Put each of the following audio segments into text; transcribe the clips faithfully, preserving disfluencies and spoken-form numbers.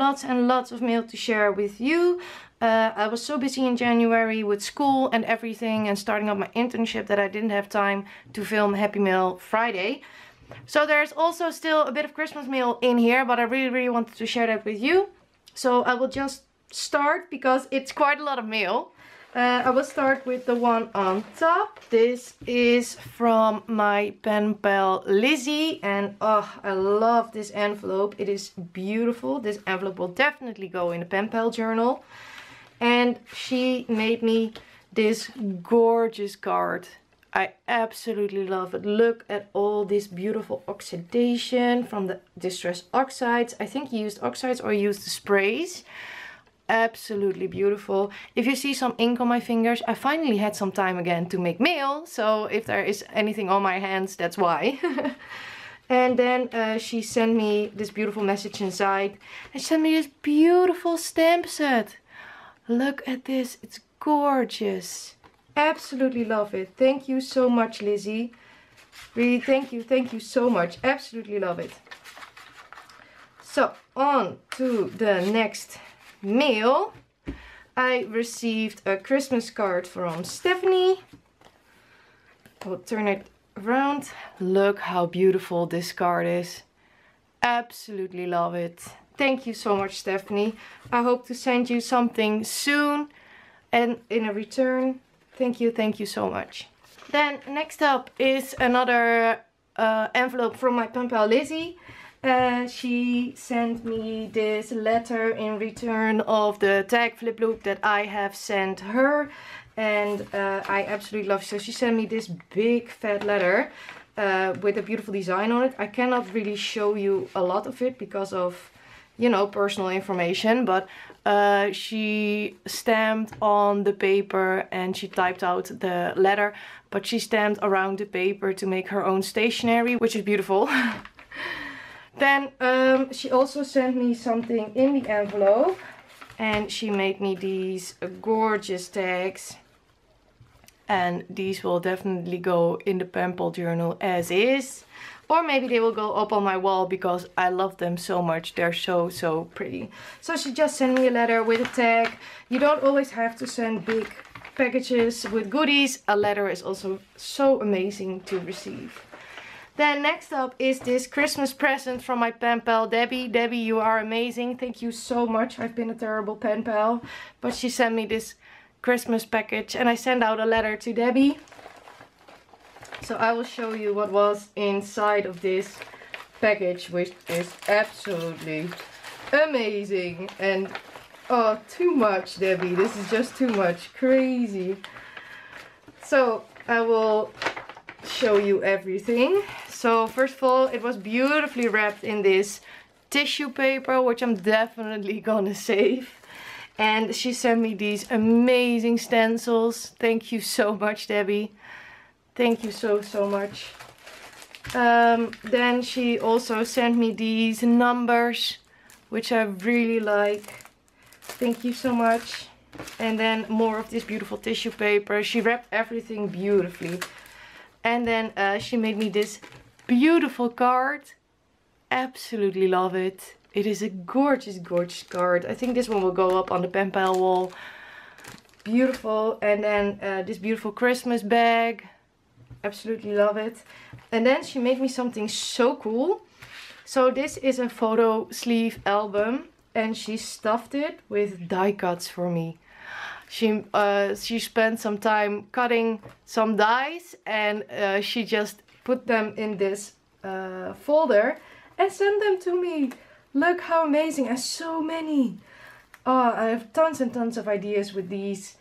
lots and lots of mail to share with you. Uh, I was so busy in January with school and everything and starting up my internship that I didn't have time to film Happy Mail Friday. So there's also still a bit of Christmas mail in here, but I really, really wanted to share that with you. So I will just start because it's quite a lot of mail. Uh, I will start with the one on top. This is from my pen pal Lizzie, and oh, I love this envelope. It is beautiful. This envelope will definitely go in the pen pal journal. And she made me this gorgeous card. I absolutely love it. Look at all this beautiful oxidation from the Distress Oxides. I think he used oxides or used the sprays. Absolutely beautiful. If you see some ink on my fingers, I finally had some time again to make mail. So if there is anything on my hands, that's why. And then uh, she sent me this beautiful message inside. And she sent me this beautiful stamp set. Look at this. It's gorgeous. Absolutely love it. Thank you so much, Lizzie. Really, thank you. Thank you so much. Absolutely love it. So, on to the next mail. I received a Christmas card from Stephanie. I will turn it around. Look how beautiful this card is. Absolutely love it. Thank you so much, Stephanie. I hope to send you something soon. And in a return, thank you, thank you so much. Then next up is another uh, envelope from my pen pal Lizzie. Uh, she sent me this letter in return of the tag flip loop that I have sent her, and uh, I absolutely love it. So she sent me this big fat letter uh, with a beautiful design on it. I cannot really show you a lot of it because of, you know, personal information, but uh, she stamped on the paper and she typed out the letter, but she stamped around the paper to make her own stationery, which is beautiful. Then um, she also sent me something in the envelope, and she made me these gorgeous tags, and these will definitely go in the pen pal journal as is, or maybe they will go up on my wall because I love them so much. They're so so pretty. So she just sent me a letter with a tag. You don't always have to send big packages with goodies. A letter is also so amazing to receive. Then next up is this Christmas present from my pen pal Debbie. Debbie, you are amazing. Thank you so much. I've been a terrible pen pal, but she sent me this Christmas package and I sent out a letter to Debbie. So I will show you what was inside of this package, which is absolutely amazing. And oh, too much, Debbie. This is just too much. Crazy. So I will show you everything. So first of all, it was beautifully wrapped in this tissue paper, which I'm definitely gonna save. And she sent me these amazing stencils. Thank you so much, Debbie. Thank you so, so much. Um, then she also sent me these numbers, which I really like. Thank you so much. And then more of this beautiful tissue paper. She wrapped everything beautifully. And then uh, she made me this beautiful card. Absolutely love it. It is a gorgeous, gorgeous card. I think this one will go up on the pen pal wall. Beautiful. And then uh, this beautiful Christmas bag. Absolutely love it. And then she made me something so cool. So this is a photo sleeve album. And she stuffed it with die cuts for me. She uh, she spent some time cutting some dies, and uh, she just put them in this uh, folder and sent them to me. Look how amazing, and so many. Oh, I have tons and tons of ideas with these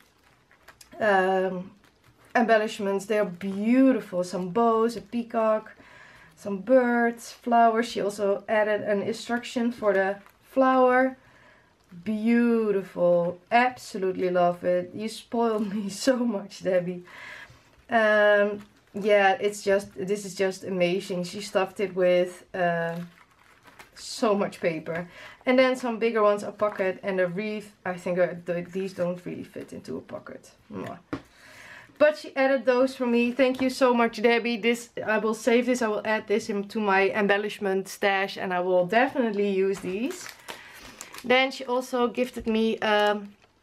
um, embellishments. They are beautiful. Some bows, a peacock, some birds, flowers. She also added an instruction for the flower. Beautiful. Absolutely love it. You spoiled me so much, Debbie. Um, yeah, it's just, this is just amazing. She stuffed it with uh, so much paper. And then some bigger ones, a pocket and a wreath. I think uh, th these don't really fit into a pocket. Mwah. But she added those for me. Thank you so much, Debbie. This, I will save this. I will add this into my embellishment stash and I will definitely use these. Then she also gifted me a,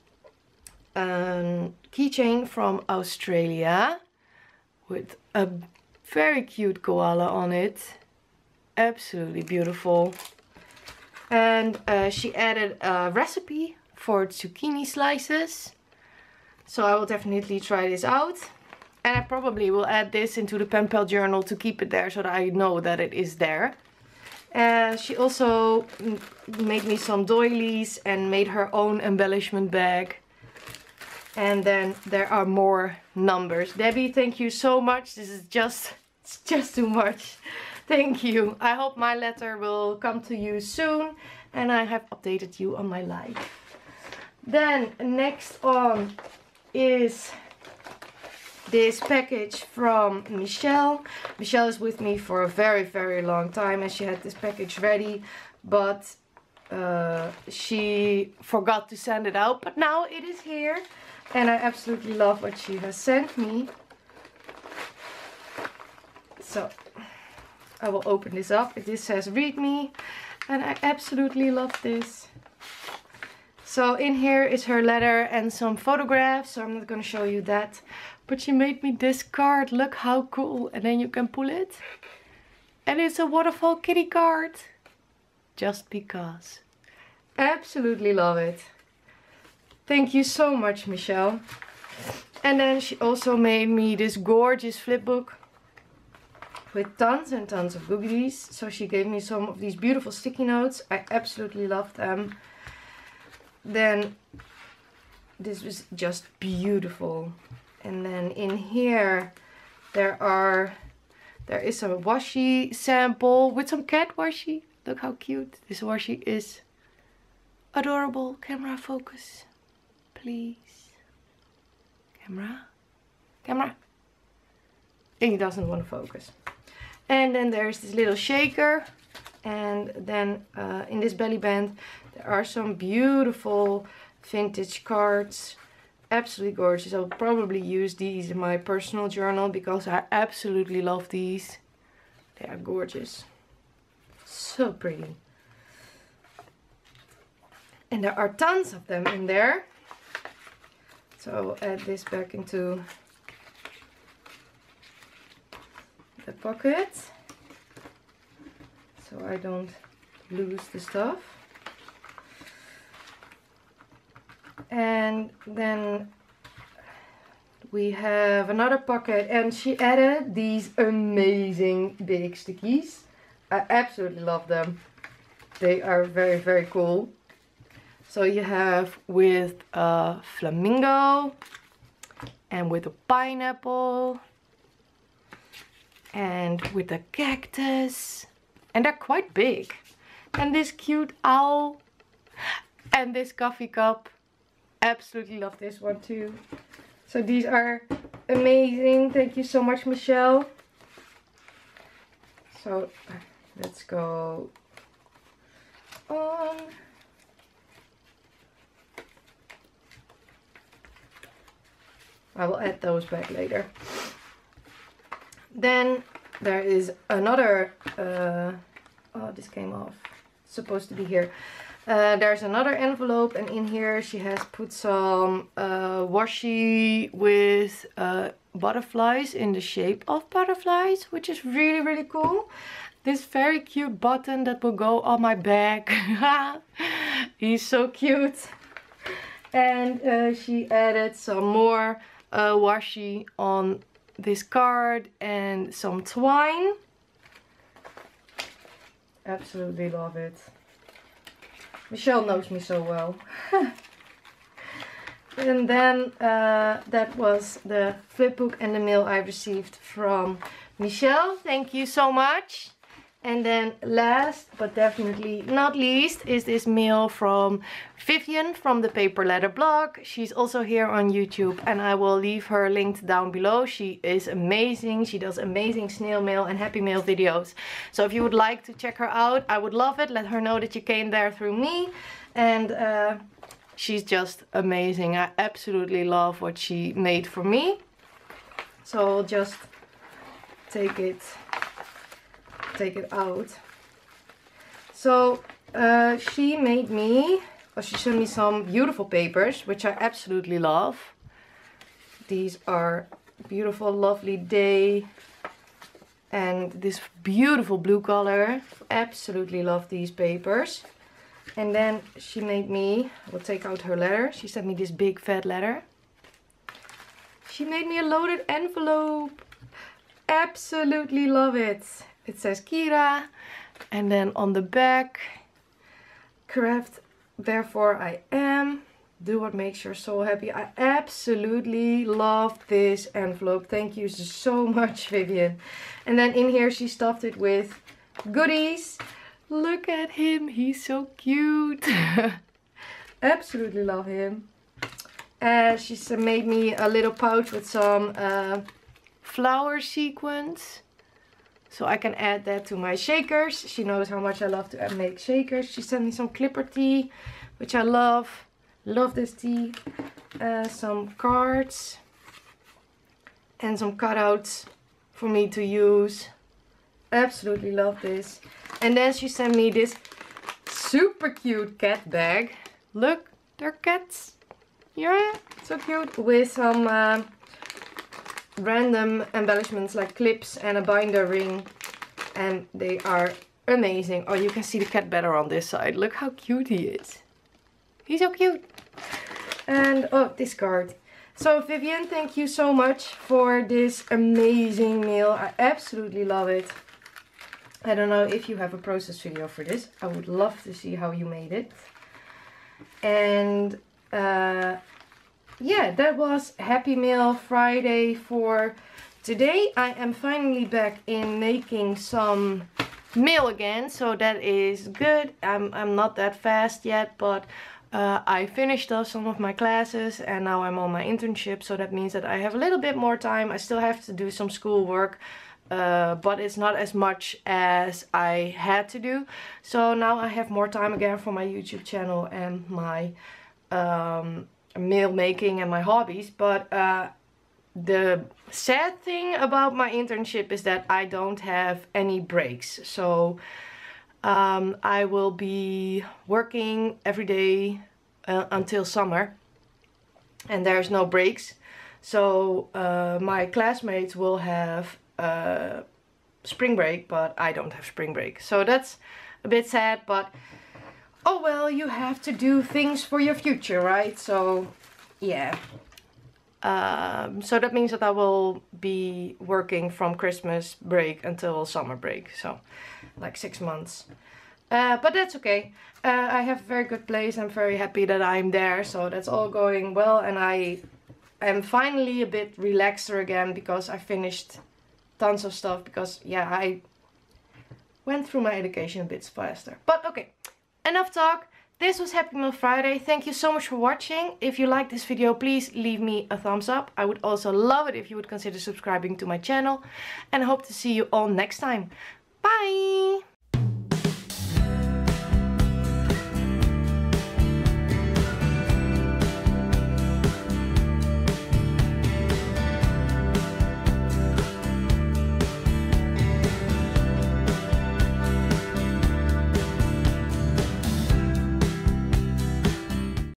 a keychain from Australia with a very cute koala on it. Absolutely beautiful. And uh, she added a recipe for zucchini slices. So I will definitely try this out. And I probably will add this into the pen pal journal to keep it there so that I know that it is there. Uh, she also made me some doilies and made her own embellishment bag. And then there are more numbers. Debbie, thank you so much. This is just, it's just too much. Thank you. I hope my letter will come to you soon. And I have updated you on my life. Then next on is this package from Michelle. Michelle is with me for a very, very long time and she had this package ready, but uh, she forgot to send it out. But now it is here and I absolutely love what she has sent me. So I will open this up. This says read me and I absolutely love this. So in here is her letter and some photographs, so I'm not going to show you that. But she made me this card. Look how cool. And then you can pull it. And it's a waterfall kitty card. Just because. Absolutely love it. Thank you so much, Michelle. And then she also made me this gorgeous flip book. With tons and tons of goodies. So she gave me some of these beautiful sticky notes. I absolutely love them. Then this was just beautiful. And then in here there are there is a washi sample with some cat washi. Look how cute. This washi is adorable. Camera focus, please. Camera. Camera. He doesn't want to focus. And then there's this little shaker. And then uh, in this belly band there are some beautiful vintage cards. Absolutely gorgeous. I'll probably use these in my personal journal because I absolutely love these. They are gorgeous. So pretty. And there are tons of them in there. So I will add this back into the pocket. So I don't lose the stuff. And then we have another pocket and she added these amazing big stickies. I absolutely love them. They are very, very cool. So you have with a flamingo and with a pineapple and with a cactus. And they're quite big. And this cute owl and this coffee cup. Absolutely love this one too. So these are amazing. Thank you so much, Michelle. So let's go on. I will add those back later. Then there is another, uh, oh, this came off. It's supposed to be here. Uh, there's another envelope and in here she has put some uh, washi with uh, butterflies in the shape of butterflies, which is really, really cool. This very cute button that will go on my bag. He's so cute. And uh, she added some more uh, washi on this card and some twine. Absolutely love it. Michelle knows me so well. And then uh, that was the flip book and the mail I received from Michelle. Thank you so much. And then last but definitely not least is this mail from Vivian from the Paper Letter blog. She's also here on YouTube and I will leave her linked down below. She is amazing. She does amazing snail mail and happy mail videos. So if you would like to check her out, I would love it. Let her know that you came there through me. And uh, she's just amazing. I absolutely love what she made for me. So I'll just take it take it out. So uh, she made me Oh, she sent me some beautiful papers, which I absolutely love. These are beautiful, lovely day. And this beautiful blue color. Absolutely love these papers. And then she made me, I will take out her letter. She sent me this big fat letter. She made me a loaded envelope. Absolutely love it. It says Kira. And then on the back, craft, therefore I am. Do what makes you so happy. I absolutely love this envelope. Thank you so much, Vivian. And then in here she stuffed it with goodies. Look at him. He's so cute. Absolutely love him. And she's made me a little pouch with some uh, flower sequins. So I can add that to my shakers. She knows how much I love to make shakers. She sent me some Clipper tea, which I love. Love this tea. Uh, some cards. And some cutouts for me to use. Absolutely love this. And then she sent me this super cute cat bag. Look, they're cats. Yeah, so cute. With some uh, random embellishments like clips and a binder ring. And they are amazing. Oh, you can see the cat better on this side. Look how cute he is. He's so cute. And oh, this card. So Vivian, thank you so much for this amazing meal. I absolutely love it. I don't know if you have a process video for this. I would love to see how you made it. And uh, yeah, that was Happy Meal Friday for today. I am finally back in making some meal again, so that is good. I'm, I'm not that fast yet, but uh, I finished off some of my classes and now I'm on my internship, so that means that I have a little bit more time. I still have to do some school work, uh, but it's not as much as I had to do. So now I have more time again for my YouTube channel and my um, meal making and my hobbies. But uh, the sad thing about my internship is that I don't have any breaks. So um, I will be working every day uh, until summer. And there's no breaks. So uh, my classmates will have uh, spring break, but I don't have spring break. So that's a bit sad, but oh well, you have to do things for your future, right? So yeah. Um, so that means that I will be working from Christmas break until summer break. So like six months. Uh, but that's okay. Uh, I have a very good place. I'm very happy that I'm there. So that's all going well. And I am finally a bit relaxer again because I finished tons of stuff. Because yeah, I went through my education a bit faster. But okay, enough talk. This was Happy Meal Friday. Thank you so much for watching. If you like this video, please leave me a thumbs up. I would also love it if you would consider subscribing to my channel. And I hope to see you all next time. Bye!